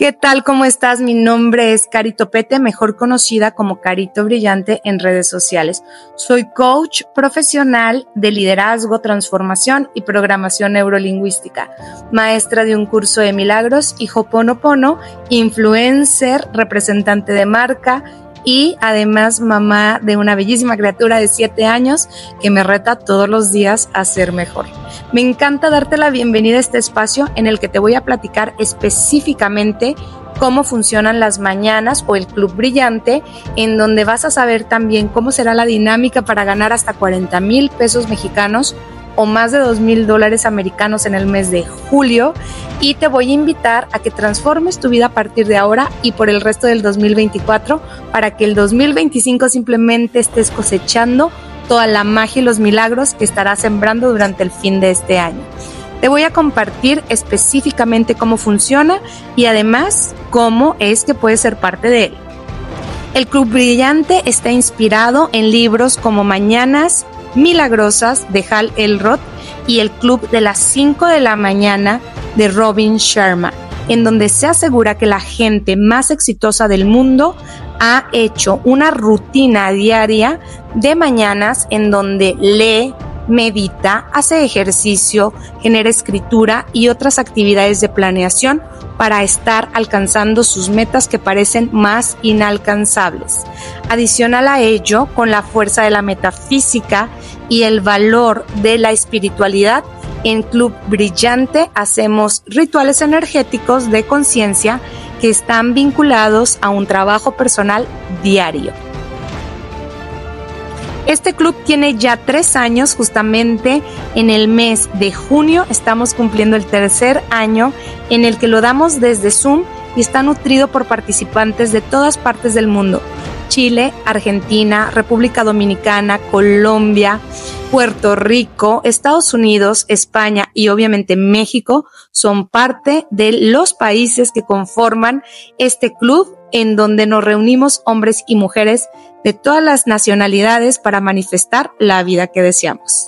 ¿Qué tal? ¿Cómo estás? Mi nombre es Cari Topete, mejor conocida como Carito Brillante en redes sociales. Soy coach profesional de liderazgo, transformación y programación neurolingüística, maestra de un curso de milagros y Ho'oponopono, influencer, representante de marca y además mamá de una bellísima criatura de 7 años que me reta todos los días a ser mejor. Me encanta darte la bienvenida a este espacio en el que te voy a platicar específicamente cómo funcionan las mañanas o el Club Brillante, en donde vas a saber también cómo será la dinámica para ganar hasta 40,000 pesos mexicanos o más de $2,000 americanos en el mes de julio, y te voy a invitar a que transformes tu vida a partir de ahora y por el resto del 2024 para que el 2025 simplemente estés cosechando toda la magia y los milagros que estarás sembrando durante el fin de este año. Te voy a compartir específicamente cómo funciona y además cómo es que puedes ser parte de él. El Club Brillante está inspirado en libros como Mañanas Milagrosas de Hal Elrod y el Club de las 5 de la mañana de Robin Sharma, en donde se asegura que la gente más exitosa del mundo ha hecho una rutina diaria de mañanas en donde lee, medita, hace ejercicio, genera escritura y otras actividades de planeación para estar alcanzando sus metas que parecen más inalcanzables. Adicional a ello, con la fuerza de la metafísica y el valor de la espiritualidad, en Club Brillante hacemos rituales energéticos de conciencia que están vinculados a un trabajo personal diario. Este club tiene ya 3 años, justamente en el mes de junio estamos cumpliendo el 3er año en el que lo damos desde Zoom y está nutrido por participantes de todas partes del mundo. Chile, Argentina, República Dominicana, Colombia, Puerto Rico, Estados Unidos, España y obviamente México son parte de los países que conforman este club, en donde nos reunimos hombres y mujeres de todas las nacionalidades para manifestar la vida que deseamos.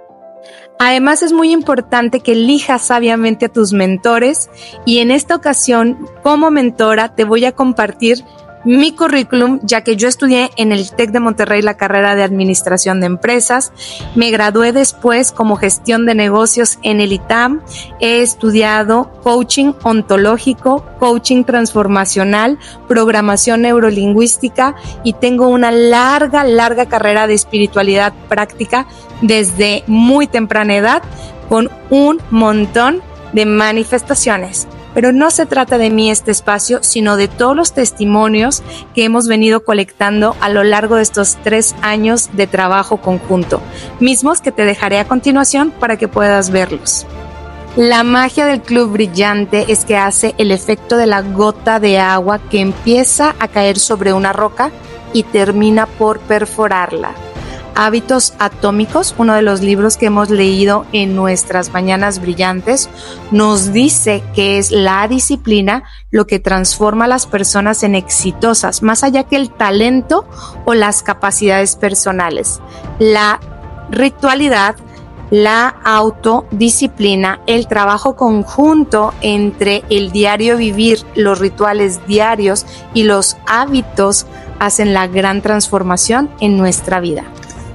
Además, es muy importante que elijas sabiamente a tus mentores y en esta ocasión, como mentora, te voy a compartir mi currículum, ya que yo estudié en el TEC de Monterrey la carrera de Administración de Empresas, me gradué después como Gestión de Negocios en el ITAM, he estudiado Coaching Ontológico, Coaching Transformacional, Programación Neurolingüística y tengo una larga carrera de espiritualidad práctica desde muy temprana edad con un montón de manifestaciones. Pero no se trata de mí este espacio, sino de todos los testimonios que hemos venido colectando a lo largo de estos 3 años de trabajo conjunto, mismos que te dejaré a continuación para que puedas verlos. La magia del Club Brillante es que hace el efecto de la gota de agua que empieza a caer sobre una roca y termina por perforarla. Hábitos Atómicos, uno de los libros que hemos leído en nuestras mañanas brillantes, nos dice que es la disciplina lo que transforma a las personas en exitosas, más allá que el talento o las capacidades personales. La ritualidad, la autodisciplina, el trabajo conjunto entre el diario vivir, los rituales diarios y los hábitos hacen la gran transformación en nuestra vida.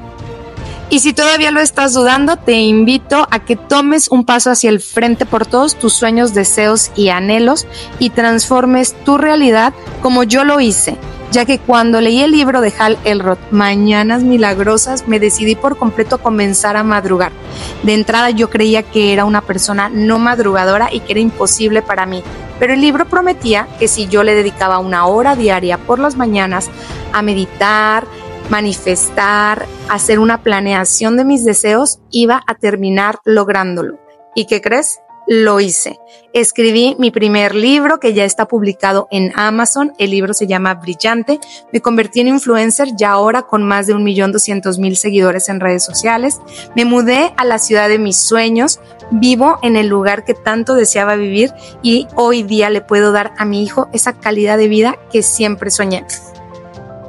Y si todavía lo estás dudando, te invito a que tomes un paso hacia el frente por todos tus sueños, deseos y anhelos y transformes tu realidad como yo lo hice, ya que cuando leí el libro de Hal Elrod, Mañanas Milagrosas, me decidí por completo a comenzar a madrugar. De entrada yo creía que era una persona no madrugadora y que era imposible para mí, pero el libro prometía que si yo le dedicaba 1 hora diaria por las mañanas a meditar, manifestar, hacer una planeación de mis deseos, iba a terminar lográndolo. ¿Y qué crees? Lo hice. Escribí mi primer libro que ya está publicado en Amazon. El libro se llama Brillante. Me convertí en influencer ya ahora con más de 1,200,000 seguidores en redes sociales. Me mudé a la ciudad de mis sueños. Vivo en el lugar que tanto deseaba vivir y hoy día le puedo dar a mi hijo esa calidad de vida que siempre soñé.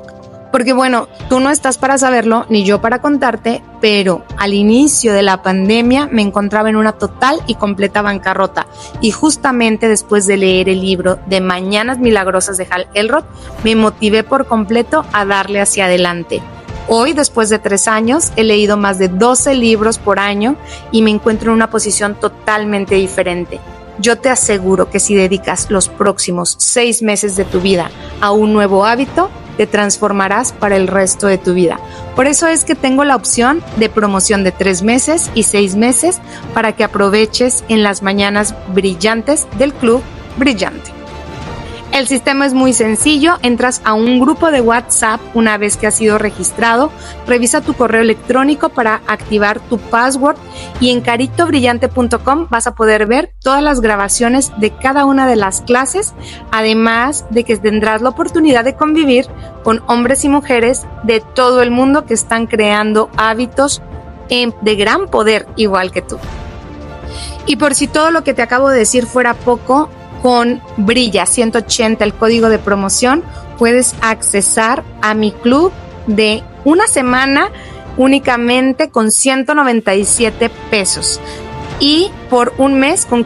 Porque bueno, tú no estás para saberlo, ni yo para contarte, pero al inicio de la pandemia me encontraba en una total y completa bancarrota. Y justamente después de leer el libro de Mañanas Milagrosas de Hal Elrod, me motivé por completo a darle hacia adelante. Hoy, después de 3 años, he leído más de 12 libros por año y me encuentro en una posición totalmente diferente. Yo te aseguro que si dedicas los próximos 6 meses de tu vida a un nuevo hábito, te transformarás para el resto de tu vida. Por eso es que tengo la opción de promoción de 3 meses y 6 meses para que aproveches en las mañanas brillantes del Club Brillante. El sistema es muy sencillo, entras a un grupo de WhatsApp una vez que has sido registrado, revisa tu correo electrónico para activar tu password y en caritobrillante.com vas a poder ver todas las grabaciones de cada una de las clases, además de que tendrás la oportunidad de convivir con hombres y mujeres de todo el mundo que están creando hábitos de gran poder igual que tú. Y por si todo lo que te acabo de decir fuera poco, con Brilla 180, el código de promoción, puedes accesar a mi club de una semana únicamente con 197 pesos y por un mes con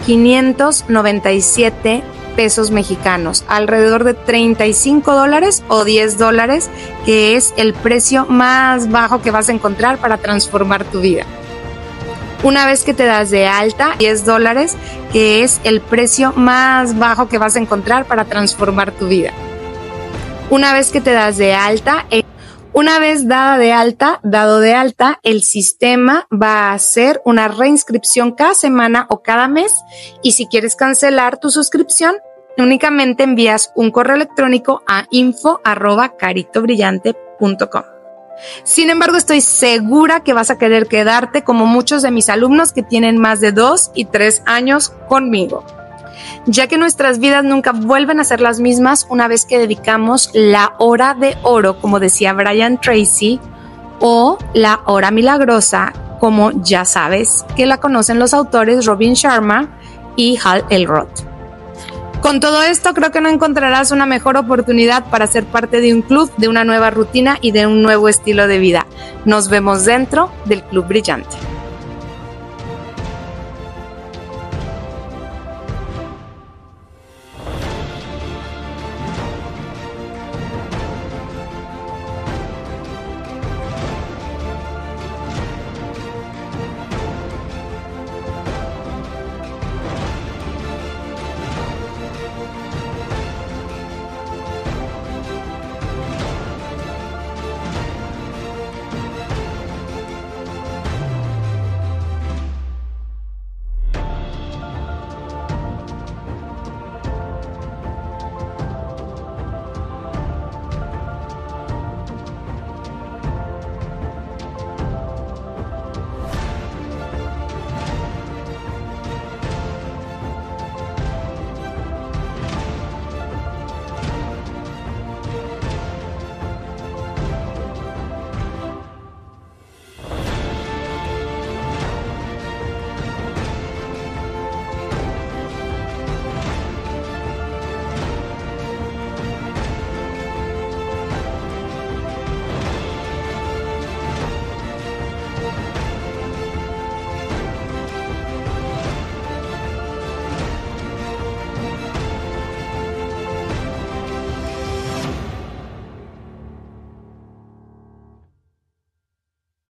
597 pesos mexicanos, alrededor de $35 o $10, que es el precio más bajo que vas a encontrar para transformar tu vida. Una vez que te das de alta, $10, que es el precio más bajo que vas a encontrar para transformar tu vida. Una vez que te das de alta, dado de alta, el sistema va a hacer una reinscripción cada semana o cada mes. Y si quieres cancelar tu suscripción, únicamente envías un correo electrónico a info@caritobrillante.com. Sin embargo, estoy segura que vas a querer quedarte como muchos de mis alumnos que tienen más de 2 y 3 años conmigo, ya que nuestras vidas nunca vuelven a ser las mismas una vez que dedicamos la hora de oro, como decía Brian Tracy, o la hora milagrosa, como ya sabes que la conocen los autores Robin Sharma y Hal Elrod. Con todo esto, creo que no encontrarás una mejor oportunidad para ser parte de un club, de una nueva rutina y de un nuevo estilo de vida. Nos vemos dentro del Club Brillante.